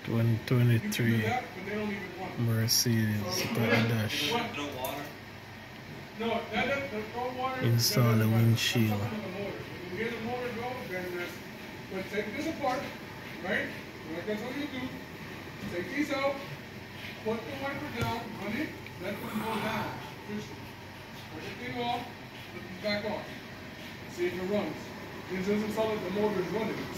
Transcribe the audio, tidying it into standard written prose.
2023 Mercedes dash. Install the windshield. But take this apart, right? Like that's what you do. Take these out, put the wiper down, honey, let them go down. Just put the thing off, put it back on. See if it runs. This doesn't sound like the motor is running.